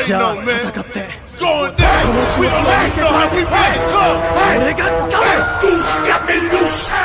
じゃあ戦ってその気持ちを受け止めて俺が勝つ。